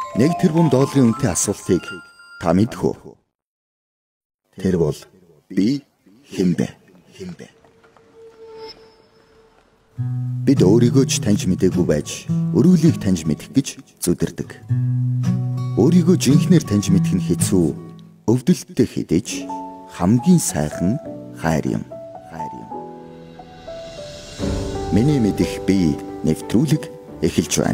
1 тэрбум долларын үнэтэй асуултыг та мэдэх үү? Тэр бол би хэн бэ? Бид өөрийгөө ч таньж мэдээгүй байж, өрөөлийг таньж мэдэх гэж зүдэрдэг. Өөрийгөө жинхнээр таньж мэдэх нь хэцүү, өвдөлттэй хэдэж хамгийн сайхан хайр юм. Миний мэдих би нэвтрүүлэг эхэлж байна.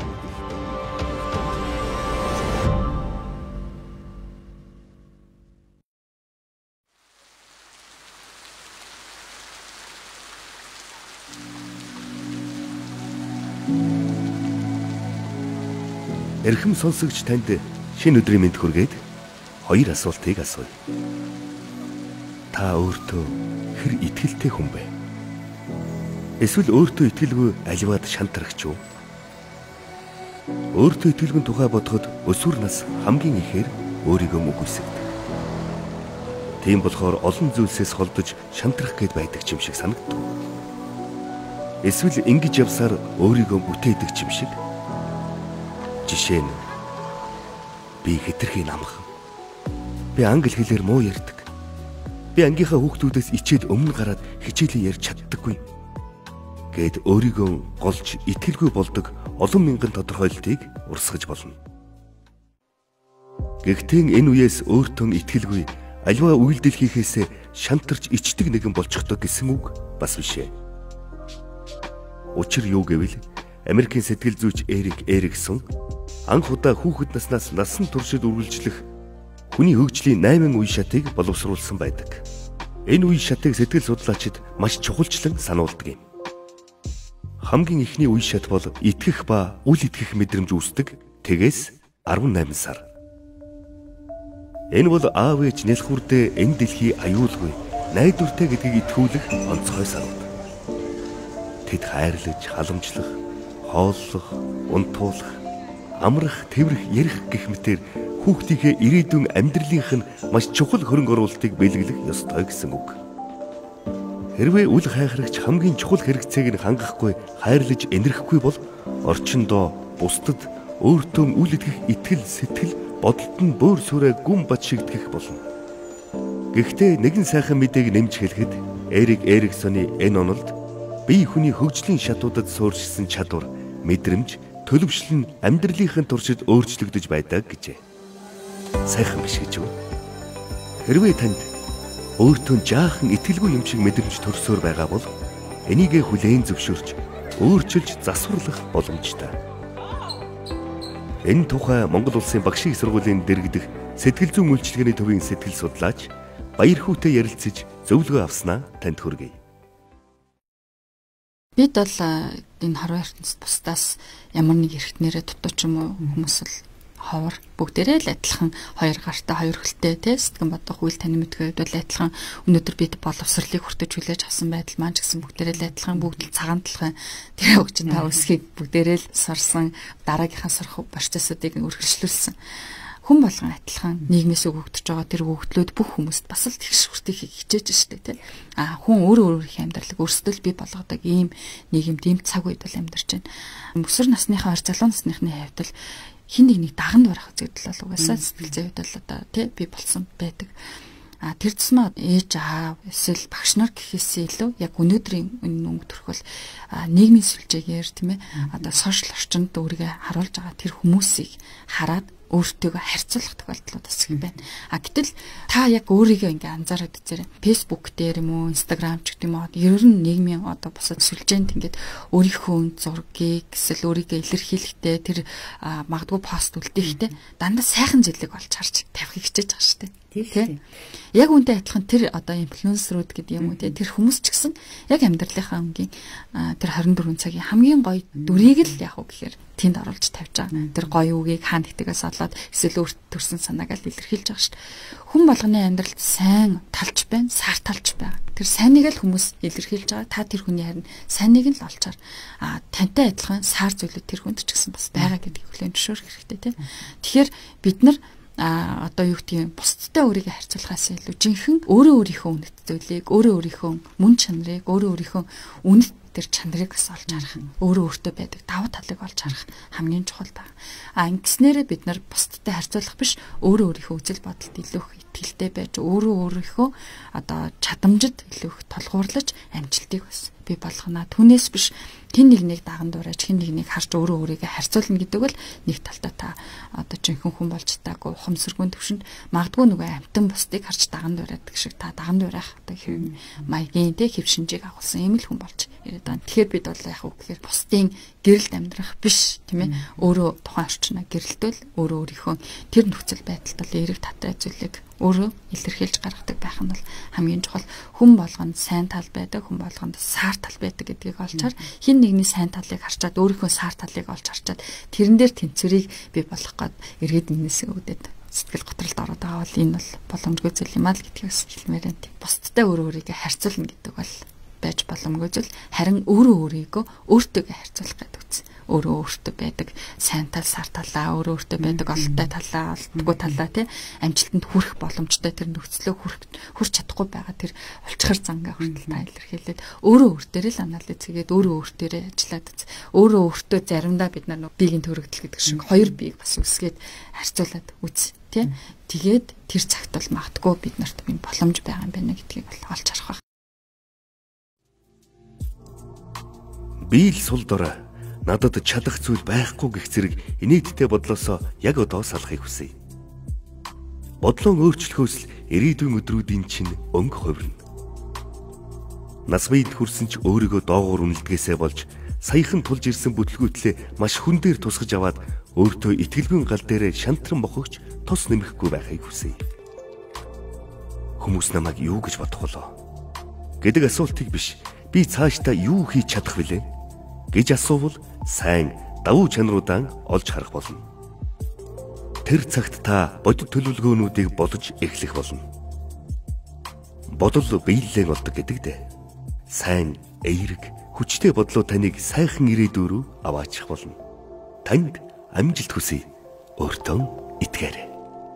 Эрхэм сонсогч танд шинэ өдрийн мэнд хүргээд хоёр асуултыг асууя. Та өөртөө хэр итгэлтэй хүн бэ? Эсвэл өөртөө итгэлгүй аливаад шантрагч уу? Өөртөө итгэлгүй тухай бодоход өсвөр нас хамгийн ихээр өөрийгөө үгүйсгдэг. Тийм болохоор олон зүйлсээс холдож шантрах гээд байдаг юм шиг санагддаг. Эсвэл ингэж явсаар өөрийгөө бүтээдэг юм шиг. Жишээ нь би хэтэрхий намхан. Би англи хэлээр муу ярьдаг. Би ангийнхаа хүүхдүүдээс ичээд өмнө гараад хичээлээ ярьж чаддаггүй. Гэт өөрийгөө голж итгэлгүй болдог олон мянган тодорхойлолтыг урсгаж болно. Гэхдээ энэ үеэс өөртөө итгэлгүй аливаа үйлдэл хийхээс шантарч ичдэг нэгэн болчихдог гэсэн үг бас бишээ. Учир юу гэвэл Америкийн сэтгэл зүйч Эрик Эриксон анх удаа хүүхэд наснаас насан туршид үргэлжлэх хүний хөгжлийн 8 үе шатыг боловсруулсан байдаг. Энэ үе шатыг сэтгэл судлаачид маш чухалчлан сануулдаг юм. Хамгийн ихний үе шат бол итгэх ба үл итгэх мэдрэмж үүсдэг тэгээс 18 сар. Энэ бол аав ээж нэлэх хүрдээ энэ дэлхий аюулгүй найдвартай гэдгийг итгүүлэх онцгой сарууд. Тэд хайрлаж, халамжлах, хооллох, унтуулах, амрах, тэврэх, ярих гэх мэтээр хүүхдийнхээ ирээдүйн амьдралынх нь маш чухал хөрөнгө оруулалтыг бэлгэлэх ёстой гэсэн үг. Хэрвээ үл хайхрагч хамгийн чухал хэрэгцээг нь хангахгүй, хайрлаж энэрхгүй бол орчиндоо бусдад өөртөө үл итгэх итгэл, сэтгэл, бодолд нь бөөр сүрэ гүн бат шигдэх болно. Гэхдээ нэгэн сайхан мэдээг нэмж хэлэхэд Эрик Эриксоны энэ онолд бие хүний хөгжлийн шатуудад суурьшсан чадвар, мэдрэмж, төлөвшлөн амьдралынхын туршид өөрчлөгдөж байдаг гэжээ. Сайхан биш гэж үү? Хэрвээ танд өөртөө жаахан итгэлгүй юм шиг мэдрэмж төрсөөр байгаа бол энийгээ хүлээн зөвшөөрч өөрчилж засварлах боломжтой. Энэ тухай Монгол Улсын багшийн их сургуулийн дэргэдэх сэтгэл зүйн үйлчилгээний төвийн сэтгэл судлаач Баярхүүтэй ярилцаж зөвлөгөө авснаа танд хүргэе. Бид бол энэ хорвоо ертөнцид бусдаас ямар нэг эрхтнэрээ дутуу ч юм уу хүмүүс л ховор бүгдээрээ л адилхан хоёр гартай хоёр хөлтэй те сэтгэн бодох үйл таны мэдгээд бол адилхан өнөөдөр бид боловсролыг хүртэж хүлээж авсан байдал маань ч гэсэн бүгдээрээ л адилхан бүгд л цагаан талхай тэр хөгжин та өсхийг бүгдээрээ л сорсон дараагийнхаа сорох процессыг үргэлжлүүлсэн. Хүн болгон адилхан нийгмээс өгөгдөж байгаа тэр өгөгдлүүд бүх хүмүүст бас л тэгш хүртэхийг хичээж штэ тий. Хүн өөр их амьдралыг өөрсдөө л бий болгодог ийм нийгэмд ийм цаг үед бол амьдарч байна. Өсвөр насныхаа залуу насныхны хувьд л хин нэг даганд барах үзэгдэл бол угаасаа сэтгэл зүйд бол одоо тий бий болсон байдаг. Тэр тусмаа ээж аав эсвэл багш нар гэхээсээ илүү яг өнөөдрийн өнгө төрхөл нийгмийн сүлжээгээр тийм ээ одоо сошиал орчинд өөрийгөө харуулж байгаа тэр хүмүүсийг хараад өөртөө харьцуулах тохиолдлууд бас их байна. Гэтэл та яг өөрийгөө ингээ анзаараад үзээрэй. Facebook дээр юм уу, Instagram ч гэдэг юм уу, ер нь нийгмийн одоо бусад сүлжээнд ингээд өөрийнхөө зургийг эсвэл өөрийгөө илэрхийлэхдээ тэр магадгүй пост үлдээхдээ дандаа сайхан зүйлийг олж харж тавихыг хичээж байгаа шүү дээ. Тийм. Яг үүнтэй адилхан тэр одоо инфлюенсерүүд гэдэг юм уу тэр хүмүүс ч гэсэн яг амьдралынхаа өнгийн тэр 24 цагийн хамгийн гоё дүрийг л яг уу гэхээр тэнд оруулж тавьж байгаа. Тэр гоё үгийг хаана нэгтгээс олоод эсвэл өөрт төрсэн санаагаа л илэрхийлж байгаа шүү дээ. Хүн болгоны амьдралд сайн талч байна, сар талч байна. Тэр сайныг л хүмүүс илэрхийлж байгаа. Та тэр хүний харин сайныг нь л олчаар тантай адилхан сар зүйлүүд тэр хүнд ч гэсэн бас байгаа гэдгийг хүлээн зөвшөөрөх хэрэгтэй тийм. Тэгэхээр бид нар одоо юу гэдэг юм бусдтай өөрийгөө харьцуулахаас илүү жинхэнэ өөрөө өөрийнхөө үнэт зүйлийг, өөрөө өөрийнхөө мөн чанарыг, өөрөө өөрийнхөө үнэт тэр чанарыг бас олж харах, өөрөө өөртөө байдаг давуу талыг олж харах хамгийн чухал та. Ингэснээрээ бид нар бусдтай харьцуулах биш, өөрөө өөрийнхөө үзэл бодолд илүү их итгэлтэй байж, өөрөө өөрийнхөө одоо чадамжид илүү их толгуурлаж амжилтыг бас бий болгоно. Түүнээс биш хэн нэгнийг даган дуурайж, хэн нэгнийг харж өөрөө өөрийгөө харьцуулна гэдэг бол нэг талдаа та одоо жинхэнэ хүн болж таагүй ухамсаргүй төвшөнд магадгүй нөгөө амтан бусдыг харж даган дуурайдаг шиг та даган дуурайх одоо хэв маягийн тэ хэв шинжийг агуулсан ийм л хүн болж ирээд байна. Тэгэхээр бид бол яг үг гэхээр бусдын гэрэлд амьдрах биш тийм ээ. Өөрөө тухайн орчноо гэрэлтвэл өөрөө өөрийнхөө тэр нөхцөл байдалд бол эерэг татай зүйлийг өөрөө илэрхийлж гаргадаг байх нь бол хамгийн чухал. Хүн болгонд сайн тал байдаг, хүн болгонд саар тал байдаг гэдгийг олж хар. Хин нэгний сайн талыг харчаад өөрийнхөө саар талыг олж харчаад тэрэн дээр тэнцвэрийг бий болгох гээд эргээд нэгнээсээ өгдөд сэтгэл готролд ороод байгаа бол энэ бол боломжгүй зүйл юм аа л гэдгийг бас хэлмээр байна. Бусдтай өөрөө өөрийгөө харьцуулна гэдэг бол байж боломжгүй зүйл. Харин өөрөө өөрийгөө өөртөө харьцуулах гэдэг үз. Өөрөө өөртөө байдаг сайн тал, сар талаа, өөрөө өөртөө байдаг ололтой талаа, олдгүй талаа тий амжилтанд хүрэх боломжтой тэр нөхцлөө хүрч чадахгүй байгаа тэр улчхар зангаа хүртэл та илэрхийлээд өөрөө өөртөө л анализ хийгээд өөрөө өөртөө ажиллаад өөрөө өөртөө заримдаа бид нар биеийн төрөгдөл гэдэг шиг хоёр биеийг бас үсгээд харьцуулаад үз тий тэгээд тэр цагт бол магадгүй бид нарт юм боломж байгаа юм байна гэдгийг бол олж харах байх. Би л сул дорой надад чадах зүйл байхгүй гэх зэрэг инээдтэй бодлосоо яг одоо салахыг хүсье. Бодлон өөрчлөхөөс л ирээдүйн өдрүүдийн чинь өнгө хувирна. Нас биед хүрсэн ч өөрийгөө доогуур үнэлдгээсээ болж саяхан тулж ирсэн бүтлгүүтлээ маш хүн дээр тусгаж аваад өөртөө итгэлгүй гал дээрээ шантран бохогч тус нэмэхгүй байхыг хүсье. Хүмүүс намайг юу гэж бодох болоо гэдэг асуултыг биш би цаашдаа юу хийж чадах вүлээ гэж асуувал сайн давуу чанаруудаа олж харах болно. Тэр цагт та бодит төлөвлөгөөнүүдийг бодож эхлэх болно. Бодол биелэлэн болдог гэдэг дээ. Сайн, эерэг, хүчтэй бодлоо таныг сайхан ирээдүй рүү аваачих болно. Танд амжилт хүсье. Өөртөө итгээрэй.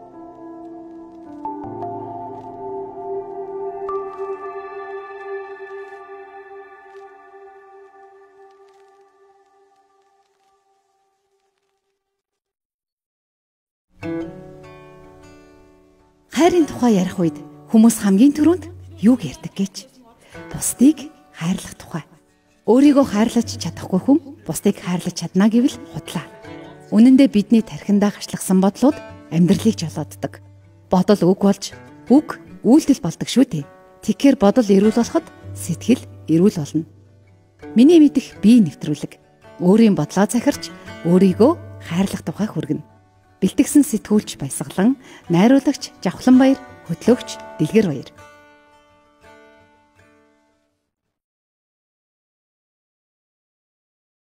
Хайрын тухай ярих үед хүмүүс хамгийн түрүүнд юуг ярьдаг гэж? Бусдыг хайрлах тухай. Өөрийгөө хайрлаж чадахгүй хүн бусдыг хайрлаж чадна гэвэл худлаа. Үнэн дээр бидний тархиндаа гарчлахсан бодлууд амьдралыг жолооддог. Бодол үг болж, үг үйлдэл болдог шүү дээ. Тэгэхээр бодол эрүүл болоход сэтгэл эрүүл болно. Миний мэдих бие нэвтрүүлэг өөрийн бодлоо захирч өөрийгөө хайрлах тухай хүргэнэ. Бэлтгэсэн сэтгүүлч Баясгалан, найруулагч Жавхланбаяр, хөтлөгч Дэлгэр Баяр.